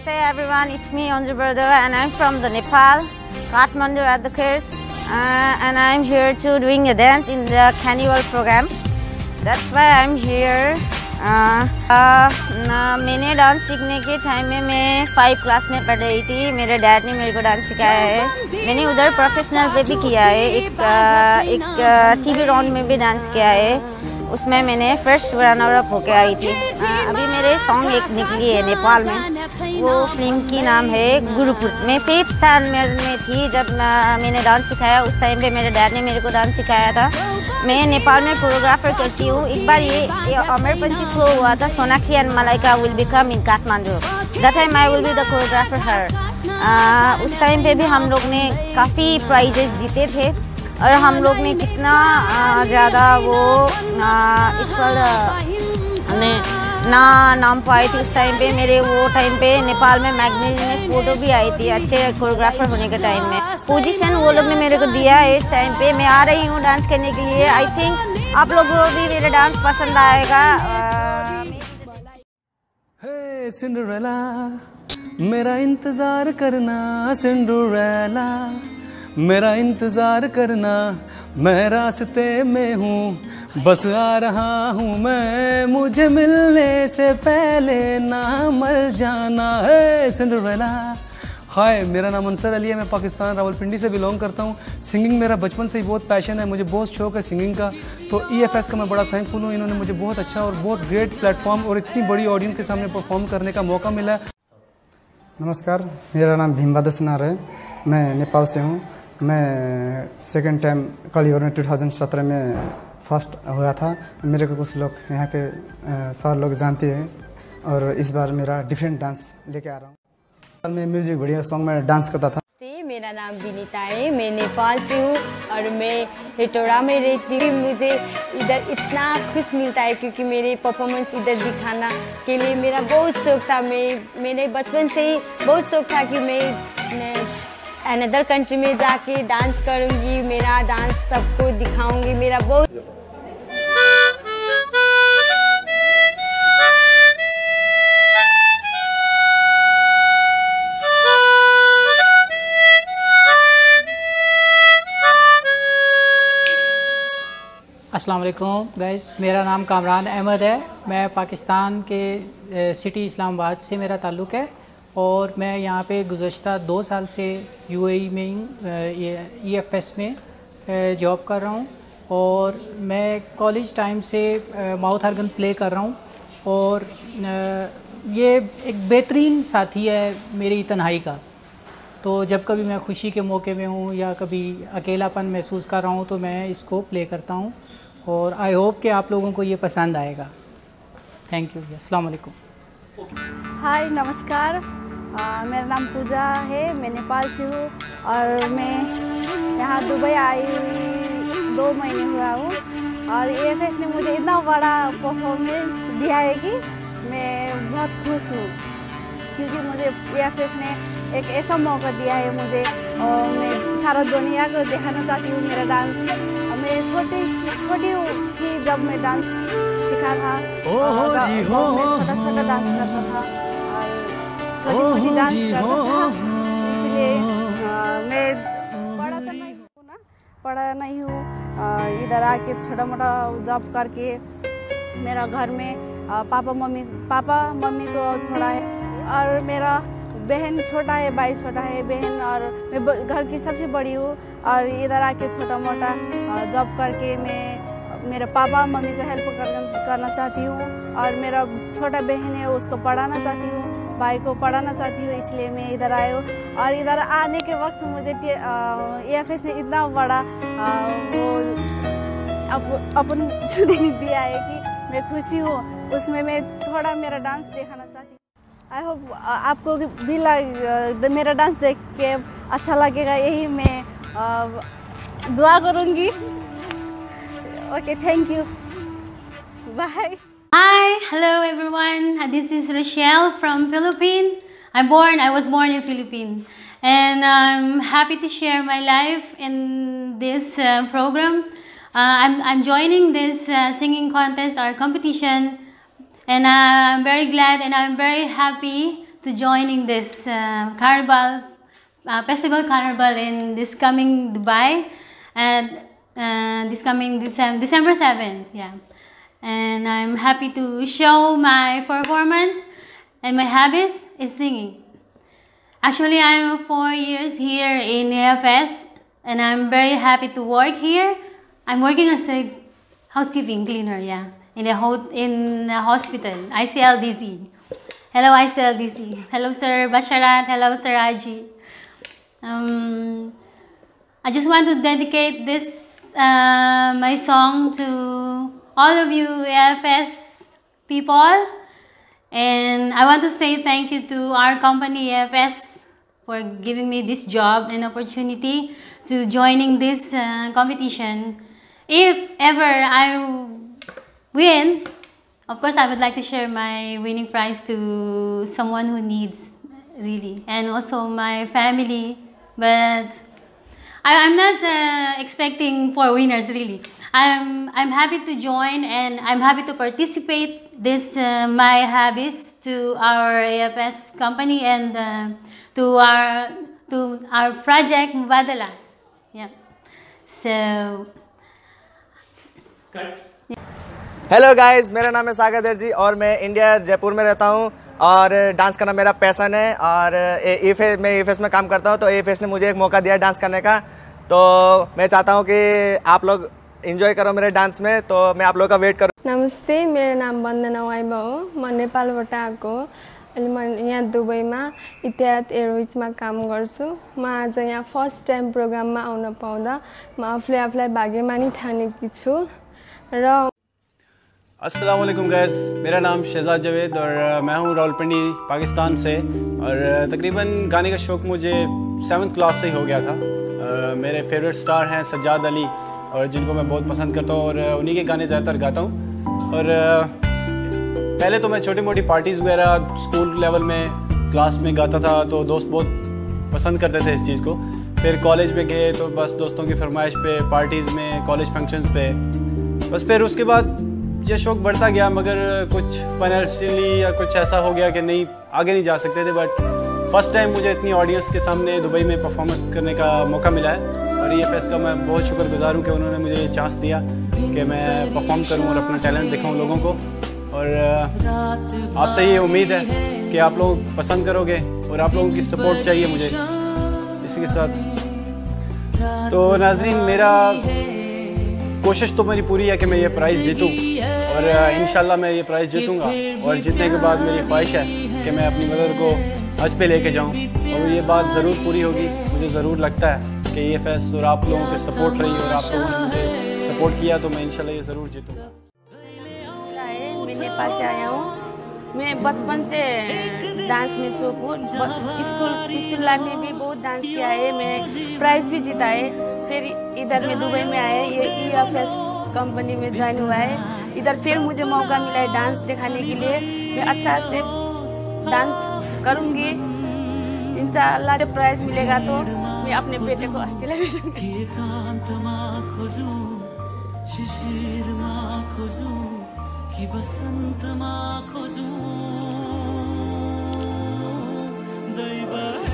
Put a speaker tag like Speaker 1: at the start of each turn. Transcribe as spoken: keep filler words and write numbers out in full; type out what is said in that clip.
Speaker 1: Namaste everyone, it's me Anju Bardava and I'm from the Nepal, Kathmandu at the Kurs, uh, and I'm here to doing a dance in the carnival program. That's why I'm here. uh, uh, मैंने dance सीखने के time में मैं five class में पढ़ रही थी. मेरे डैड ने मेरे को डांस सिखाया है. मैंने उधर प्रोफेशनल पे भी किया है. एक एक टीवी राउंड में भी डांस किया है. उसमें मैंने फर्स्ट रनर अप होके आई थी. अभी मेरे सॉन्ग एक निकली है नेपाल में. वो फिल्म की नाम है गुरुपुर. मैं फिफ्थ स्थान में थी जब मैंने डांस सिखाया. उस टाइम पे मेरे डैड ने मेरे को डांस सिखाया था. मैं नेपाल में कोरियोग्राफर करती हूँ. एक बार ये, ये अमरपंची शो हुआ था. Sonakshi and Malaika will become in Kathmandu. That time I will be the choreographer her. उस टाइम पे भी हम लोग ने काफ़ी प्राइजेस जीते थे और हम लोग ने कितना ज़्यादा वो इस साल ने ना नाम पाई थी. उस टाइम पे मेरे वो टाइम पे नेपाल में मैगजीन में फ़ोटो भी आई थी अच्छे कोरियोग्राफर होने के टाइम में. पोजीशन वो लोग ने मेरे को दिया है. इस टाइम पे मैं आ रही हूँ डांस करने के लिए. आई थिंक आप लोगों को भी मेरा डांस पसंद आएगा.
Speaker 2: हे सिंड्रेला मेरा इंतज़ार करना. सिंड्रेला मेरा इंतज़ार करना. मैं रास्ते में हूँ बस आ रहा हूँ मैं. मुझे मिलने से पहले ना मर जाना है सिंड्रेला. हाय, मेरा नाम अंसर अली है. मैं पाकिस्तान रावलपिंडी से बिलोंग करता हूँ. सिंगिंग मेरा बचपन से ही बहुत पैशन है. मुझे बहुत शौक है सिंगिंग का. तो ई एफ एस का मैं बड़ा थैंकफुल हूँ. इन्होंने मुझे बहुत अच्छा और बहुत ग्रेट प्लेटफॉर्म और इतनी बड़ी ऑडियंस के सामने परफॉर्म करने का मौका मिला है.
Speaker 3: नमस्कार, मेरा नाम भीमबहादुर सुनार है. मैं नेपाल से हूँ. मैं सेकेंड टाइम कलियोर में दो हज़ार सत्रह में फर्स्ट हुआ था. मेरे को कुछ लोग यहाँ के सर लोग जानते हैं और इस बार मेरा डिफरेंट डांस लेके आ रहा हूँ. मैं म्यूजिक बढ़िया सॉन्ग में डांस करता था.
Speaker 4: मेरा नाम विनीता है. मैं नेपाल से हूँ और मैं हेटोड़ा में रहती हूँ. मुझे इधर इतना खुश मिलता है क्योंकि मेरे परफॉर्मेंस इधर दिखाना के लिए मेरा बहुत शौक था. मैं मेरे बचपन से ही बहुत शौक था कि मैं, मैं अनदर कंट्री में जाके डांस करूँगी. मेरा डांस सबको दिखाऊँगी. मेरा बहुत
Speaker 5: अस्सलाम वालेकुम गाइस. मेरा नाम कामरान अहमद है. मैं पाकिस्तान के सिटी इस्लामाबाद से मेरा ताल्लुक़ है और मैं यहाँ पे गुज़श्ता दो साल से यूएई में ई एफ एस में जॉब कर रहा हूँ. और मैं कॉलेज टाइम से माउथ ऑर्गन प्ले कर रहा हूँ. और ये एक बेहतरीन साथी है मेरी तन्हाई का. तो जब कभी मैं खुशी के मौके में हूँ या कभी अकेलापन महसूस कर रहा हूँ तो मैं इसको प्ले करता हूँ. और आई होप कि आप लोगों को ये पसंद आएगा. Thank you. अस्सलाम वालेकुम.
Speaker 6: हाय, नमस्कार. आ, मेरा नाम पूजा है. मैं नेपाल से हूँ और मैं यहाँ दुबई आई दो महीने हुआ हूँ. और ई एफ एस ने मुझे इतना बड़ा परफॉर्मेंस दिया है कि मैं बहुत खुश हूँ क्योंकि मुझे ई एफ एस ने एक ऐसा मौका दिया है मुझे. और मैं सारा दुनिया को दिखाना चाहती हूँ मेरा डांस. मैं छोटी छोटी थी जब मैं डांस सीखा था. मैं छोटा छोटा डांस करता था और छोटी छोटी डांस करता था. इसलिए मैं पढ़ा तो नहीं हूँ ना पढ़ा नहीं हूँ. इधर आके छोटा मोटा जॉब करके मेरा घर में पापा मम्मी पापा मम्मी को थोड़ा है. और मेरा बहन छोटा है, भाई छोटा है, बहन. और मैं घर की सबसे बड़ी हूँ. और इधर आके छोटा मोटा जॉब करके मैं मेरे पापा मम्मी को हेल्प कर, करना चाहती हूँ. और मेरा छोटा बहन है उसको पढ़ाना चाहती हूँ, भाई को पढ़ाना चाहती हूँ. इसलिए मैं इधर आई हूँ. और इधर आने के वक्त मुझे ई एफ एस ने इतना बड़ा आ, वो अप, अपन छुट्टी दिया है कि मैं खुशी हूँ. उसमें मैं थोड़ा मेरा डांस दिखाना चाहती हूँ. आई होप आपको भी लग, मेरा डांस देख के अच्छा लगेगा. यही मैं आ, दुआ करूँगी. Okay, thank you. Bye.
Speaker 7: Hi, hello everyone. This is Rochelle from Philippines. I'm born, I was born in Philippines. And I'm happy to share my life in this uh, program. Uh, I'm, I'm joining this uh, singing contest or competition. And I'm very glad and I'm very happy to joining this uh, carnival, uh, festival carnival in this coming Dubai, and uh, this coming December, December seventh, yeah. And I'm happy to show my performance, and my hobbies is singing. Actually, I'm four years here in A F S, and I'm very happy to work here. I'm working as a housekeeping cleaner, yeah, in a, ho in a hospital, I C L D C. Hello, I C L D C. Hello, Sir Basharat. Hello, Sir Aji. Um, I just want to dedicate this, uh, my song to all of you A F S people. And I want to say thank you to our company A F S for giving me this job and opportunity to joining this uh, competition. If ever I win, of course I would like to share my winning prize to someone who needs, really, and also my family. But I, I'm not uh, expecting for winners, really. I'm, I'm happy to join, and I'm happy to participate this uh, my hobbies to our A F S company and uh, to our to our project Mubadala. Yeah. So.
Speaker 8: Hello guys, मेरा नाम है सागर दर जी और मैं India Jaipur में रहता हूँ और dance करना मेरा पैशन है। और ए फेस मैं ए फेस में काम करता हूँ, तो ए फेस ने मुझे एक मौका दिया डांस करने का। तो मैं चाहता हूँ कि आप लोग एंजॉय करो मेरे डांस में, तो मैं आप लोग का वेट करूँ।
Speaker 9: नमस्ते, मेरो नाम वन्दना वाइबा हो। म नेपालबाट आएको हो। अहिले म यहाँ दुबईमा इतिहाद एयरवेजमा काम गर्छु। म आज यहाँ फर्स्ट टाइम प्रोग्राममा आउन पाउँदा म आफूले आफूलाई भाग्यमानी ठानेकी छु। र
Speaker 10: अस्सलाम वालेकुम गाइस, मेरा नाम शहजाद जावेद और मैं हूँ रावलपिंडी पाकिस्तान से। और तकरीबन गाने का शौक़ मुझे सेवन्थ क्लास से ही हो गया था। आ, मेरे फेवरेट स्टार हैं सज्जाद अली, और जिनको मैं बहुत पसंद करता हूँ और उन्हीं के गाने ज़्यादातर गाता हूँ। और पहले तो मैं छोटी मोटी पार्टीज़ वगैरह स्कूल लेवल में क्लास में गाता था, तो दोस्त बहुत पसंद करते थे इस चीज़ को। फिर कॉलेज में गए तो बस दोस्तों की फरमाइश पे पार्टीज़ में, कॉलेज फंक्शंस पे, बस फिर उसके बाद ये शौक़ बढ़ता गया। मगर कुछ फाइनेंशियली या कुछ ऐसा हो गया कि नहीं आगे नहीं जा सकते थे। बट फर्स्ट टाइम मुझे इतनी ऑडियंस के सामने दुबई में परफॉर्मेंस करने का मौका मिला है, और ए एफ एस का मैं बहुत शुक्रगुजार हूँ कि उन्होंने मुझे ये चांस दिया कि मैं परफॉर्म करूँ और अपना टैलेंट दिखाऊँ लोगों को। और आपसे ये उम्मीद है कि आप लोग पसंद करोगे और आप लोगों की सपोर्ट चाहिए मुझे इसी के साथ। तो नाज़रीन, मेरा कोशिश तो मेरी पूरी है कि मैं ये प्राइज़ जीतूँ, और इंशाल्लाह मैं ये प्राइज़ जीतूँगा। और जीतने के बाद मेरी ख्वाहिश है कि मैं अपनी मदर को हज पे लेके जाऊँ, और ये बात ज़रूर पूरी होगी। मुझे ज़रूर लगता है कि ए एफ एस और आप लोगों की सपोर्ट रही और आप लोगों ने मुझे सपोर्ट किया, तो मैं इंशाल्लाह ये ज़रूर जीतूँगा।
Speaker 11: मैं नेपाल से आया हूँ। मैं बचपन से डांस में शौक हूँ। स्कूल स्कूल लाइफ में भी बहुत डांस किया है, मैं प्राइज़ भी जीता है। फिर इधर में दुबई में आए, ये ए एफ एस कंपनी में ज्वाइन हुआ है। इधर फिर मुझे मौका मिला है डांस दिखाने के लिए। मैं अच्छा से डांस करूँगी इंशाअल्लाह। जब प्राइज़ मिलेगा तो मैं अपने बेटे को ऑस्ट्रेलिया भेजूँगी। कि बसंत मा खोजूं दैव